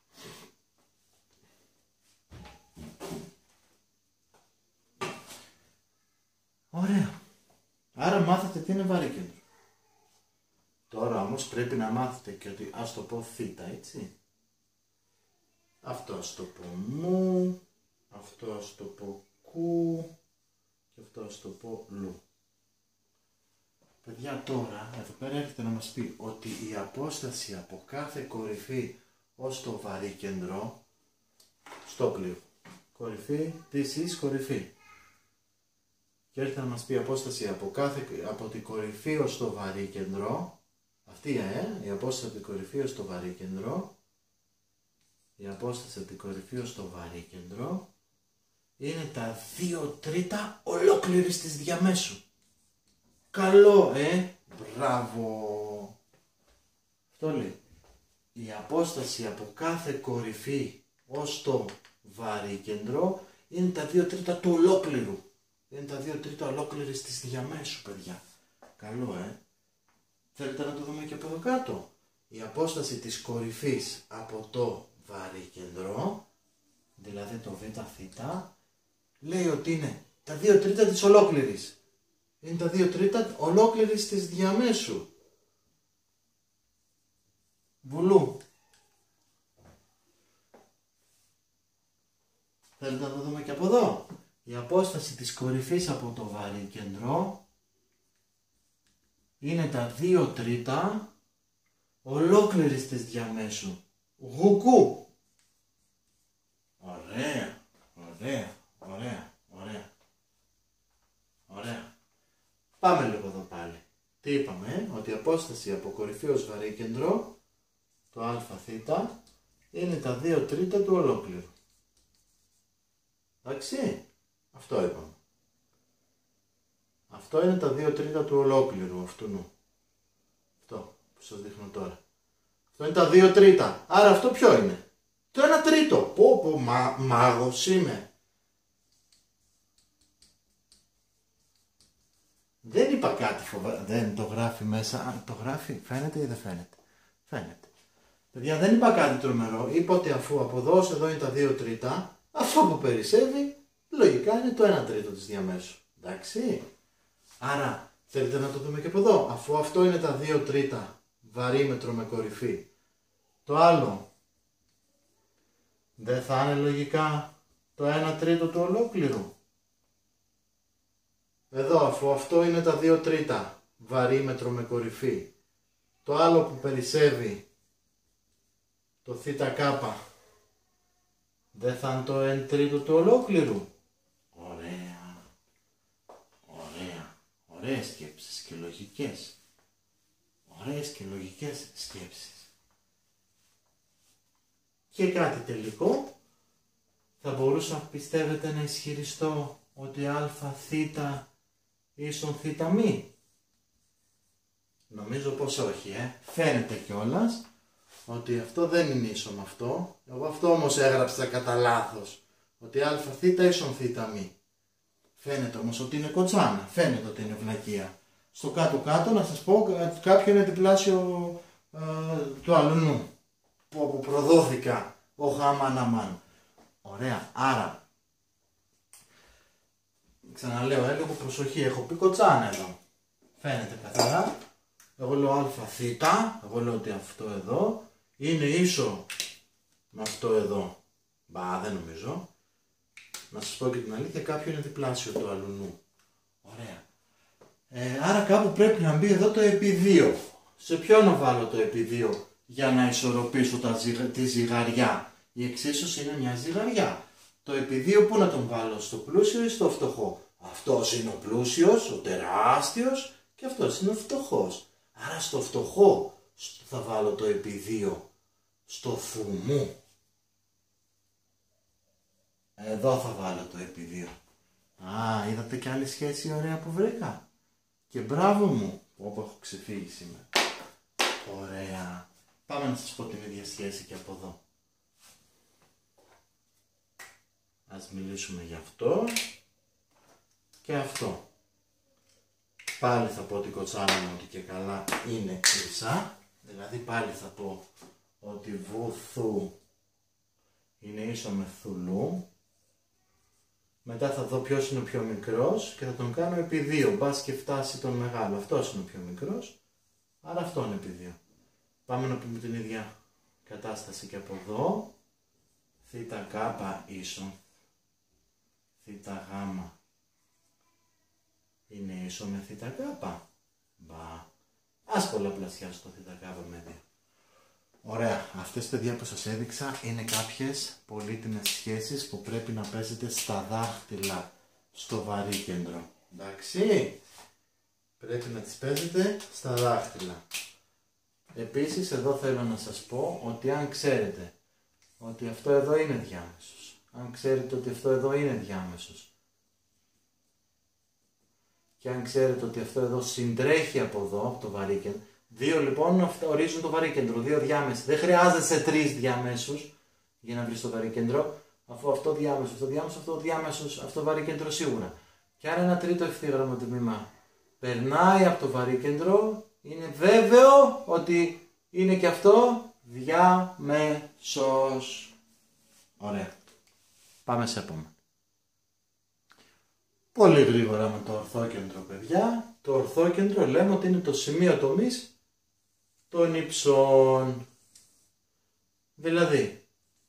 Ωραία. Άρα μάθατε τι είναι βαρύκεντρο. Τώρα όμως πρέπει να μάθετε και ότι ας το πω θήτα, έτσι. Αυτό ας το πω μου, αυτό ας το πω κου και αυτό ας το πω λου. Παιδιά, τώρα εδώ πέρα έρχεται να μας πει ότι η απόσταση από κάθε κορυφή ως το βαρύκεντρο, στο πλοίο, κορυφή, this is κορυφή. Και έρχεται να μας πει η απόσταση από την κορυφή ως το βαρύκεντρο, αυτή η απόσταση από την κορυφή ως το βαρύκεντρο, η απόσταση από την κορυφή ως το βαρύκεντρο είναι τα 2/3 ολόκληρης της διαμέσου. Καλό, μπράβο. Αυτό λέει. Η απόσταση από κάθε κορυφή ως το βαρύκεντρο είναι τα 2/3 του ολόκληρου. Είναι τα 2/3 ολόκληρης της διαμέσου, παιδιά. Καλό, Θέλετε να το δούμε και από εδώ κάτω? Η απόσταση της κορυφής από το βαρύκεντρο, δηλαδή το β θ, λέει ότι είναι τα 2/3 της ολόκληρης. Είναι τα 2/3 ολόκληρης της διαμέσου. Βουλού. Θέλετε να το δούμε και από εδώ? Η απόσταση της κορυφής από το βαρύκεντρο είναι τα 2/3 ολόκληρης της διαμέσου. Γουκού. Ωραία, ωραία, ωραία, ωραία. Ωραία. Πάμε λίγο εδώ πάλι. Τι είπαμε? Ότι η απόσταση από κορυφή ως βαρύκεντρο, το ΑΘ, είναι τα 2/3 του ολόκληρου. Εντάξει? Αυτό είπαμε. Αυτό είναι τα 2/3 του ολόκληρου αυτού νου. Αυτό που σας δείχνω τώρα. Αυτό είναι τα 2/3. Άρα αυτό ποιο είναι? Το 1/3. Πω, μάγος είμαι. Δεν είπα κάτι φοβερό. Δεν το γράφει μέσα. Το γράφει. Φαίνεται ή δεν φαίνεται? Φαίνεται. Παιδιά, δεν είπα κάτι τρομερό. Είπα ότι αφού από εδώ ως εδώ είναι τα 2/3, αυτό που περισσεύει λογικά είναι το 1/3 της διαμέσου. Εντάξει? Άρα θέλετε να το δούμε και από εδώ? Αφού αυτό είναι τα 2/3 βαρύμετρο με κορυφή, το άλλο δεν θα είναι λογικά το 1/3 του ολόκληρου? Εδώ, αφού αυτό είναι τα 2/3 βαρύμετρο με κορυφή, το άλλο που περισσεύει, το θ κ, δεν θα είναι το 1/3 του ολόκληρου? Ωραία. Ωραία. Ωραίες σκέψεις και λογικές. Ωραίες και λογικές σκέψεις. Και κάτι τελικό. Θα μπορούσα, πιστεύετε, να ισχυριστώ ότι ΑΘ ίσον θ μη? Νομίζω πως όχι, Φαίνεται κιόλας ότι αυτό δεν είναι ίσον με αυτό. Εγώ αυτό όμως έγραψα κατά λάθος. Ότι ΑΘ ίσον θ μη. Φαίνεται όμως ότι είναι κοτσάνα. Φαίνεται ότι είναι βλακεία. Στο κάτω-κάτω να σας πω κάποιο είναι διπλάσιο του αλλού. Που προδόθηκα. Ο χαμαναμάν. Ωραία. Άρα ξαναλέω, έλεγχο προσοχή, έχω πει κοτσάνα εδώ. Φαίνεται καθαρά. Εγώ λέω α θ, εγώ λέω ότι αυτό εδώ είναι ίσο με αυτό εδώ. Μπα, δεν νομίζω. Να σας πω και την αλήθεια, κάποιο είναι διπλάσιο του αλουνού. Ωραία. Άρα κάπου πρέπει να μπει εδώ το επί 2. Σε ποιο να βάλω το επί 2 για να ισορροπήσω τη ζυγαριά? Η εξίσωση είναι μια ζυγαριά. Το επί 2 πού να τον βάλω, στο πλούσιο ή στο φτωχό? Αυτός είναι ο πλούσιος, ο τεράστιος, και αυτός είναι ο φτωχός. Άρα στο φτωχό θα βάλω το επί 2, στο θουμού. Εδώ θα βάλω το επί 2. Α, είδατε κι άλλη σχέση ωραία που βρήκα? Και μπράβο μου, όπου έχω ξεφύγει σήμερα. Ωραία. Πάμε να σας πω την ίδια σχέση και από εδώ. Ας μιλήσουμε για αυτό και αυτό. Πάλι θα πω ότι κοτσάνα μου ότι και καλά είναι ίσα. Δηλαδή πάλι θα πω ότι βουθού είναι ίσο με θουλού. Μετά θα δω ποιος είναι ο πιο μικρός και θα τον κάνω επί 2. Μπας και φτάσει τον μεγάλο. Αυτός είναι ο πιο μικρός. Άρα αυτό είναι επί 2. Πάμε να πούμε την ίδια κατάσταση και από εδώ. Θήτα κάπα ίσο. Θήτα γάμα είναι ίσο με θήτα κάπα. Μπα. Ας πολλαπλασιάσω το θήτα κάπα με 2. Ωραία. Αυτές, παιδιά, που σας έδειξα είναι κάποιες πολύτιμες σχέσεις που πρέπει να παίζετε στα δάχτυλα, στο βαρύκεντρο. Εντάξει. Πρέπει να τις παίζετε στα δάχτυλα. Επίσης, εδώ θέλω να σας πω ότι αν ξέρετε ότι αυτό εδώ είναι διάμεσος, αν ξέρετε ότι αυτό εδώ είναι διάμεσος και αν ξέρετε ότι αυτό εδώ συντρέχει από εδώ, από το βαρύκεντρο, 2 λοιπόν ορίζουν το βαρύκεντρο, 2 διάμεσοι. Δεν χρειάζεσαι 3 διαμέσους για να βρεις το βαρύκεντρο, αφού αυτό διάμεσο, αυτό διάμεσο, αυτό διάμεσος, αυτό βαρύκεντρο σίγουρα. Και άρα ένα τρίτο ευθύγραμμο τμήμα περνάει από το βαρύκεντρο, είναι βέβαιο ότι είναι και αυτό διάμεσος. Ωραία. Πάμε σε επόμενο. Πολύ γρήγορα με το ορθόκεντρο, παιδιά. Το ορθόκεντρο λέμε ότι είναι το σημείο τομής των ύψων. Δηλαδή,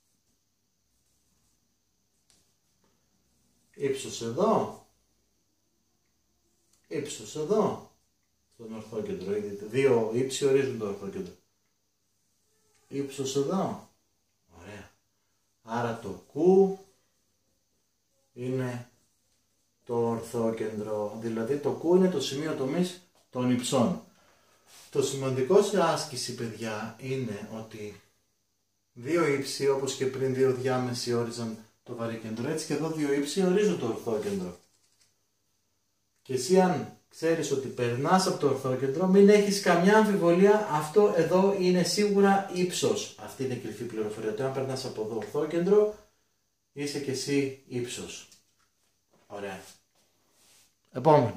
ύψος εδώ, ύψος εδώ, στον ορθόκεντρο. Είδατε, 2 ύψοι ορίζουν το ορθόκεντρο. Ύψος εδώ. Ωραία. Άρα το Q είναι το ορθόκεντρο. Δηλαδή το Q είναι το σημείο τομής των υψών. Το σημαντικό σε άσκηση, παιδιά, είναι ότι 2 ύψοι, όπως και πριν 2 διάμεσοι όριζαν το βαρύκεντρο, έτσι και εδώ 2 ύψοι ορίζουν το ορθόκεντρο. Και εσύ αν ξέρεις ότι περνάς από το ορθόκεντρο, μην έχεις καμιά αμφιβολία, αυτό εδώ είναι σίγουρα ύψος. Αυτή είναι η κρυφή πληροφορία. Ότι αν περνάς από το ορθόκεντρο, είσαι και εσύ ύψος. Ωραία. Επόμενο.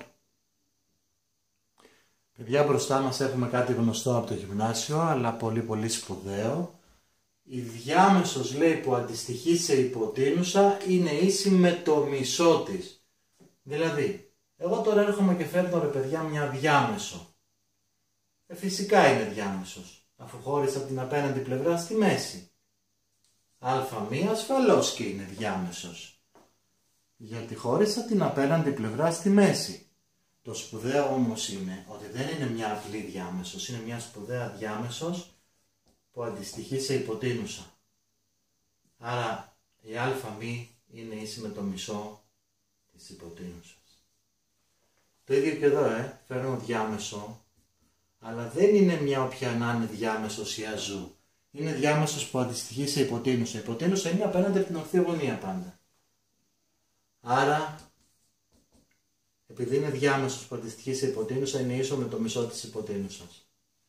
Παιδιά, μπροστά μας έχουμε κάτι γνωστό από το γυμνάσιο, αλλά πολύ σπουδαίο. Η διάμεσος, λέει, που αντιστοιχεί σε υποτείνουσα είναι ίση με το μισό της. Δηλαδή, εγώ τώρα έρχομαι και φέρνω, ρε παιδιά, μια διάμεσο. Φυσικά είναι διάμεσος, αφού χώρισα από την απέναντι πλευρά στη μέση. Α1 ασφαλώς και είναι διάμεσος, γιατί χώρισα την απέναντι πλευρά στη μέση. Το σπουδαίο όμως είναι ότι δεν είναι μια απλή διάμεσος, είναι μια σπουδαία διάμεσος που αντιστοιχεί σε υποτείνουσα. Άρα η α1 είναι ίση με το μισό της υποτείνουσας. Το ίδιο και εδώ, φέρνω διάμεσο, αλλά δεν είναι μια όποια να είναι διάμεσος ή αζού. Είναι διάμεσος που αντιστοιχεί σε υποτείνουσα. Η υποτείνουσα είναι απέναντι από την ορθή γωνία πάντα. Άρα, επειδή είναι διάμεσος που αντιστοιχεί σε υποτείνουσα, είναι ίσο με το μισό της υποτείνουσας.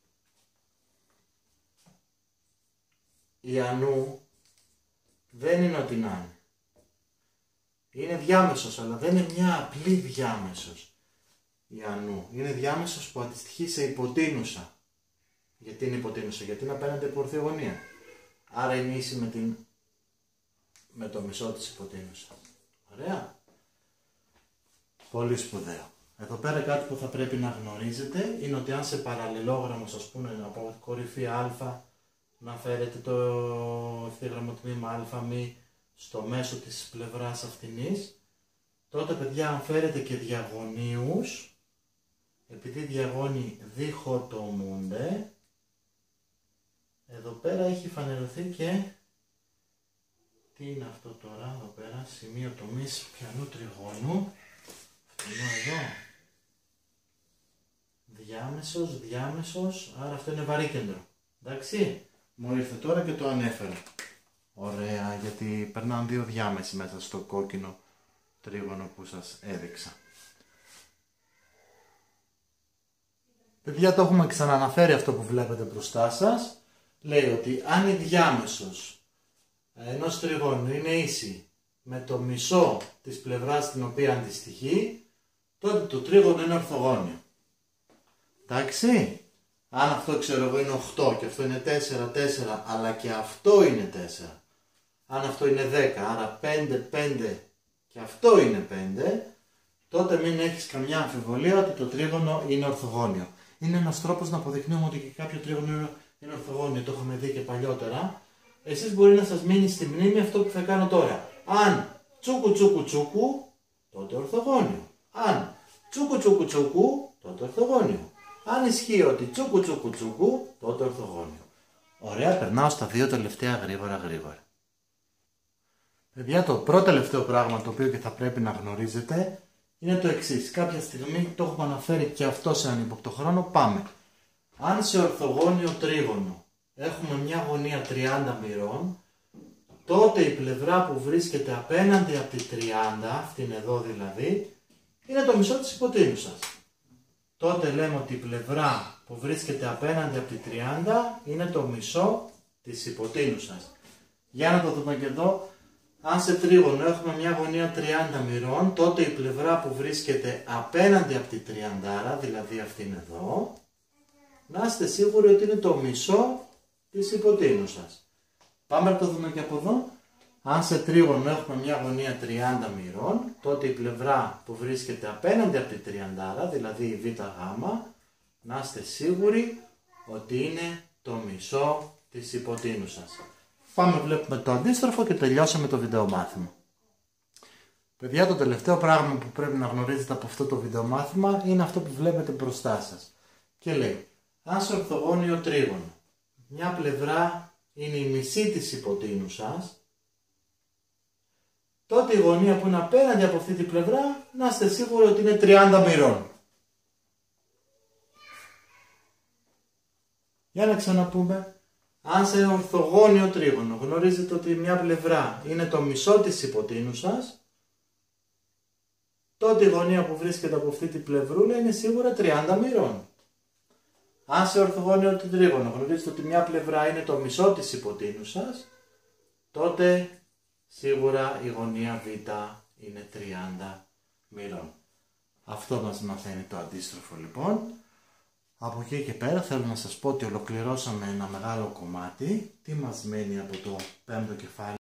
Η ανού δεν είναι ό,τι να είναι. Είναι διάμεσος, αλλά δεν είναι μια απλή διάμεσος. Η ανού είναι διάμεσος που αντιστοιχεί σε υποτείνουσα. Γιατί είναι υποτείνουσα? Γιατί είναι απέναντι από ορθή γωνία. Άρα είναι ίση με το μισό της υποτείνουσας. Ωραία. Πολύ σπουδαίο. Εδώ πέρα κάτι που θα πρέπει να γνωρίζετε είναι ότι αν σε παραλληλόγραμμο σας πούνε από κορυφή α να φέρετε το ευθύγραμμο τμήμα α μη στο μέσο της πλευράς αυτινής, τότε παιδιά αν φέρετε και διαγωνίους, επειδή οι διαγώνοι διχοτομούνται, εδώ πέρα έχει φανερωθεί και τι είναι αυτό τώρα, εδώ πέρα, σημείο τομής πιανού τριγώνου, φτηνό εδώ, διάμεσος, άρα αυτό είναι βαρύκεντρο, εντάξει, μου ήρθε τώρα και το ανέφερα. Ωραία, γιατί περνάνε δύο διάμεση μέσα στο κόκκινο τρίγωνο που σας έδειξα. Παιδιά, το έχουμε ξαναναφέρει αυτό που βλέπετε μπροστά σας. Λέει ότι αν η διάμεσος ενός τριγώνου είναι ίση με το μισό της πλευράς στην οποία αντιστοιχεί, τότε το τρίγωνο είναι ορθογώνιο. Εντάξει, αν αυτό ξέρω εγώ είναι 8 και αυτό είναι 4, αλλά και αυτό είναι 4. Αν αυτό είναι 10, άρα 5 και αυτό είναι 5, τότε μην έχεις καμιά αμφιβολία ότι το τρίγωνο είναι ορθογώνιο. Είναι ένας τρόπος να αποδεικνύουμε ότι και κάποιο τρίγωνο είναι ορθογώνιο, το είχαμε δει και παλιότερα. Εσείς μπορεί να σας μείνει στη μνήμη αυτό που θα κάνω τώρα. Αν τσούκου, τότε ορθογώνιο. Αν τσούκου, τότε ορθογώνιο. Αν ισχύει ότι τσούκου, τότε ορθογώνιο. Ωραία, περνάω στα δύο τελευταία γρήγορα. Παιδιά, το πρώτο τελευταίο πράγμα το οποίο και θα πρέπει να γνωρίζετε είναι το εξής. Κάποια στιγμή το έχουμε αναφέρει και αυτό σε ανύποπτο χρόνο. Πάμε. Αν σε ορθογώνιο τρίγωνο έχουμε μια γωνία 30 μοιρών, τότε η πλευρά που βρίσκεται απέναντι από τη 30, αυτήν εδώ δηλαδή, είναι το μισό της υποτείνουσας. Τότε λέμε ότι η πλευρά που βρίσκεται απέναντι από τη 30 είναι το μισό της υποτείνουσας. Για να το δούμε και εδώ. Αν σε τρίγωνο έχουμε μια γωνία 30 μοιρών, τότε η πλευρά που βρίσκεται απέναντι από τη 30, δηλαδή αυτήν εδώ, να είστε σίγουροι ότι είναι το μισό της υποτείνουσας. Πάμε να το δούμε και από εδώ. Αν σε τρίγωνο έχουμε μια γωνία 30 μοιρών, τότε η πλευρά που βρίσκεται απέναντι από τη 30, δηλαδή η β' γ, να είστε σίγουροι ότι είναι το μισό της υποτείνουσας. Πάμε, βλέπουμε το αντίστροφο και τελειώσαμε το βιντεομάθημα. Παιδιά, το τελευταίο πράγμα που πρέπει να γνωρίζετε από αυτό το βιντεομάθημα είναι αυτό που βλέπετε μπροστά σας. Και λέει, αν σε ορθογώνιο τρίγωνο μια πλευρά είναι η μισή της υποτείνουσας, τότε η γωνία που είναι απέναντι από αυτή την πλευρά να είστε σίγουροι ότι είναι 30 μοιρών. Για να ξαναπούμε. Αν σε ορθογώνιο τρίγωνο γνωρίζετε ότι μια πλευρά είναι το μισό της υποτείνουσας, τότε η γωνία που βρίσκεται από αυτή την πλευρούλα είναι σίγουρα 30 μοιρών. Αν σε ορθογώνιο τρίγωνο γνωρίζετε ότι μια πλευρά είναι το μισό της υποτείνουσας, τότε σίγουρα η γωνία β είναι 30 μοιρών. Αυτό μας μαθαίνει το αντίστροφο λοιπόν. Από εκεί και πέρα θέλω να σας πω ότι ολοκληρώσαμε ένα μεγάλο κομμάτι. Τι μας μένει από το 5ο κεφάλαιο?